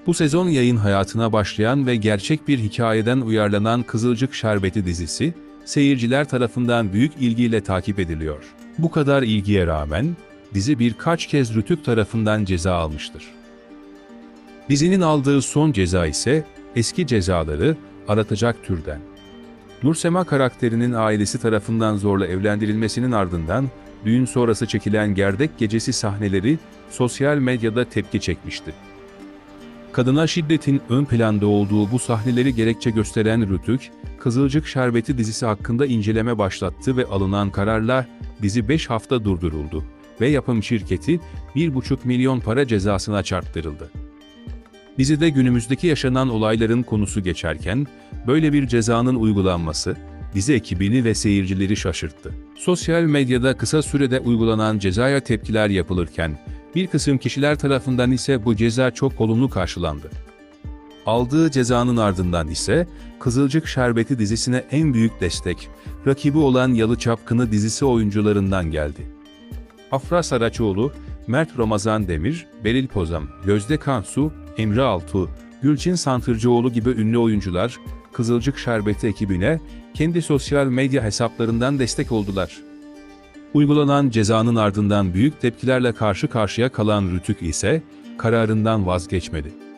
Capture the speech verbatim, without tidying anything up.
Bu sezon yayın hayatına başlayan ve gerçek bir hikayeden uyarlanan Kızılcık Şerbeti dizisi, seyirciler tarafından büyük ilgiyle takip ediliyor. Bu kadar ilgiye rağmen, dizi birkaç kez Rütük tarafından ceza almıştır. Dizinin aldığı son ceza ise, eski cezaları aratacak türden. Nursema karakterinin ailesi tarafından zorla evlendirilmesinin ardından, düğün sonrası çekilen gerdek gecesi sahneleri sosyal medyada tepki çekmişti. Kadına şiddetin ön planda olduğu bu sahneleri gerekçe gösteren Rütük, Kızılcık Şerbeti dizisi hakkında inceleme başlattı ve alınan kararla dizi beş hafta durduruldu ve yapım şirketi bir buçuk milyon para cezasına çarptırıldı. Dizide günümüzdeki yaşanan olayların konusu geçerken, böyle bir cezanın uygulanması, dizi ekibini ve seyircileri şaşırttı. Sosyal medyada kısa sürede uygulanan cezaya tepkiler yapılırken, bir kısım kişiler tarafından ise bu ceza çok olumlu karşılandı. Aldığı cezanın ardından ise, Kızılcık Şerbeti dizisine en büyük destek, rakibi olan Yalı Çapkını dizisi oyuncularından geldi. Afra Saraçoğlu, Mert Ramazan Demir, Beril Pozam, Gözde Kansu, Emre Altuğ, Gülçin Santırcıoğlu gibi ünlü oyuncular, Kızılcık Şerbeti ekibine kendi sosyal medya hesaplarından destek oldular. Uygulanan cezanın ardından büyük tepkilerle karşı karşıya kalan Rütük ise kararından vazgeçmedi.